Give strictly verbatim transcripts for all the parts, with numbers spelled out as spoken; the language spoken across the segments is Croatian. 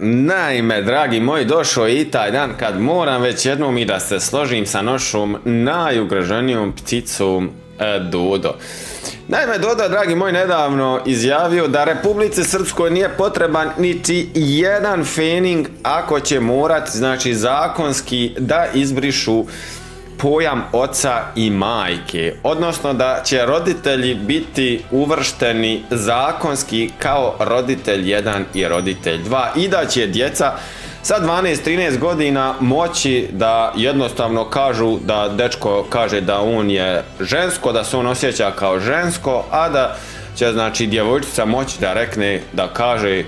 Naime, dragi moji, došao je i taj dan kad moram već jednom i da se složim sa našom najugroženijom pticom e, Dodo. Naime, Dodo, dragi moji, nedavno izjavio da Republici Srpskoj nije potreban niti jedan fening ako će morati, znači zakonski, da izbrišu pojam oca i majke, odnosno da će roditelji biti uvršteni zakonski kao roditelj jedan i roditelj dva i da će djeca sa dvanaest trinaest godina moći da jednostavno kažu da dečko kaže da on je žensko, da se on osjeća kao žensko, a da će, znači, djevojčica moći da rekne, da kaže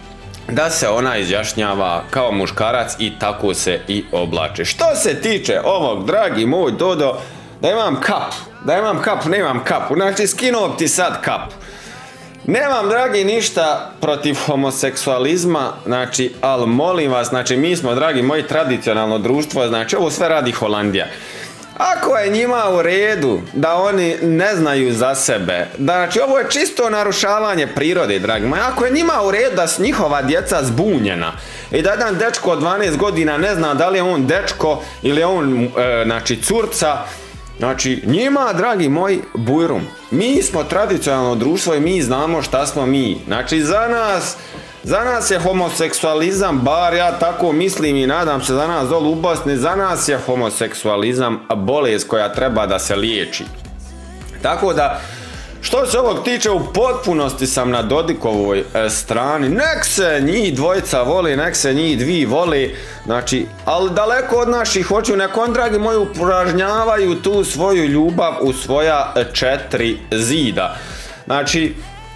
da se ona izjašnjava kao muškarac i tako se i oblače. Što se tiče ovog, dragi moj Dodo, da imam kap, da imam kap, nemam kapu, znači skinuo ti sad kap. Nemam, dragi, ništa protiv homoseksualizma, znači, ali molim vas, znači, mi smo, dragi moji, tradicionalno društvo, znači, ovo sve radi Holandija. Ako je njima u redu da oni ne znaju za sebe, da, znači, ovo je čisto narušavanje prirode, dragi moji, ako je njima u redu da su njihova djeca zbunjena i da jedan dečko od dvanaest godina ne zna da li je on dečko ili je on, e, znači, curca, znači, njima, dragi moji, bujrum. Mi smo tradicionalno društvo i mi znamo šta smo mi. Znači, za nas, za nas je homoseksualizam, bar ja tako mislim i nadam se za nas dolu u Bosni, za nas je homoseksualizam bolest koja treba da se liječi. Tako da, što se ovog tiče, u potpunosti sam na Dodikovoj e, strani. Nek se njih dvojica voli, nek se njih dvi voli, znači, ali daleko od naših hoću, nek on, dragi moji, upražnjavaju tu svoju ljubav u svoja četiri zida. Znači,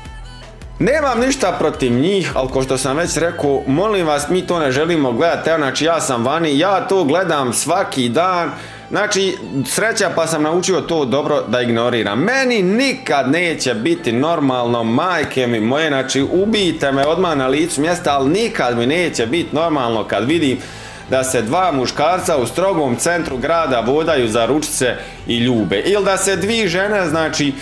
nemam ništa protiv njih, ali ko što sam već rekao, molim vas, mi to ne želimo gledati. Evo, znači, ja sam vani, ja to gledam svaki dan. Znači, sreća pa sam naučio to dobro da ignoriram. Meni nikad neće biti normalno, majke mi moje, znači, ubijte me odmah na licu mjesta, ali nikad mi neće biti normalno kad vidim da se dva muškarca u strogom centru grada vodaju za ručice i ljube. Ili da se dvije žene, znači,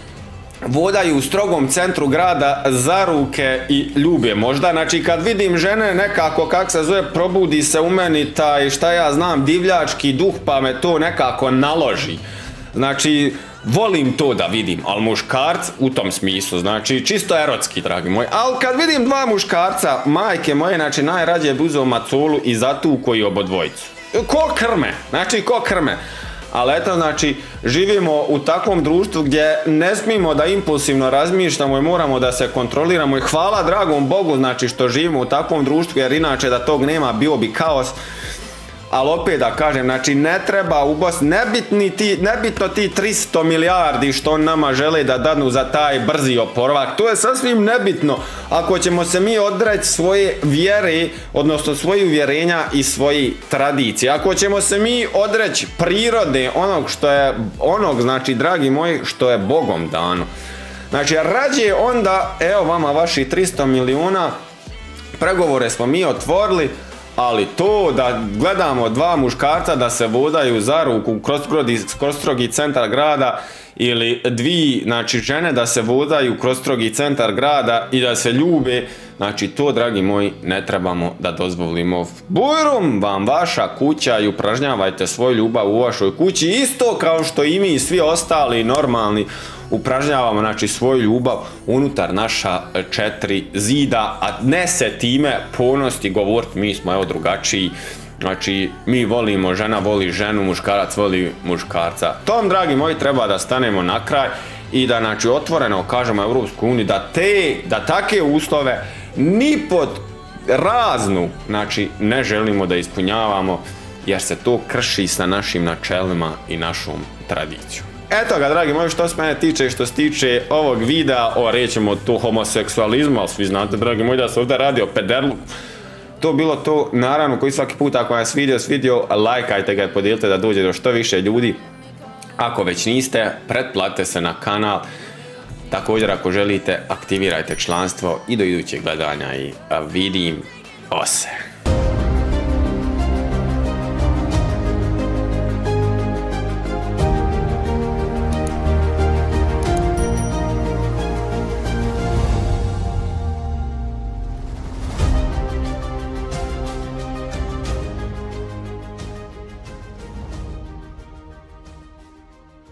vodaju u strogom centru grada za ruke i ljube. Možda, znači, kad vidim žene nekako, kak se zove, probudi se u meni taj, šta ja znam, divljački duh, pa me to nekako naloži. Znači, volim to da vidim, ali muškarc u tom smislu, znači, čisto erotski, dragi moji. Ali kad vidim dva muškarca, majke moje, znači, najrađe bi uzeo macolu i zatuko i obodvojicu. Ko krme, znači, ko krme. Ali eto, znači, živimo u takvom društvu gdje ne smijemo da impulsivno razmišljamo i moramo da se kontroliramo i hvala dragom Bogu, znači, što živimo u takvom društvu, jer inače da tog nema bio bi kaos. Ali opet da kažem, znači, ne treba u Bosni, nebitni ti, nebitno ti tristo milijardi što nama žele da dadnu za taj brzi oporavak, to je sasvim nebitno ako ćemo se mi odreći svoje vjere, odnosno svoje uvjerenja i svoje tradicije. Ako ćemo se mi odreći prirode, onog što je, onog, znači, dragi moji, što je Bogom dano. Znači, rađe onda, evo vama vaši tristo milijuna, pregovore smo mi otvorili, ali to da gledamo dva muškarca da se vodaju za ruku kroz, kroz strogi centar grada ili dvije, znači, žene da se vodaju kroz strogi centar grada i da se ljube, znači, to, dragi moji, ne trebamo da dozvolimo. Bujrum vam vaša kuća i upražnjavajte svoju ljubav u vašoj kući, isto kao što i mi svi ostali normalni upražnjavamo, znači, svoju ljubav unutar naša četiri zida, a ne se time ponosti govoriti mi smo, evo, drugačiji. Znači, mi volimo, žena voli ženu, muškarac voli muškarca. Tom, dragi moji, treba da stanemo na kraj i da, znači, otvoreno kažemo Europskoj uniji da te, da take uslove ni pod raznu, znači, ne želimo da ispunjavamo, jer se to krši sa našim načelima i našom tradicijom. Eto ga, dragi moji, što se mene tiče i što se tiče ovog videa o, rećemo, to homoseksualizmu, ali svi znate, dragi moji, da se ovdje radi o pederlu. To bilo to, naravno, koji svaki put ako vam se video svidio, lajkajte ga i podijelite da dođe do što više ljudi. Ako već niste, pretplatite se na kanal. Također, ako želite, aktivirajte članstvo i do idućeg gledanja i vidim ose.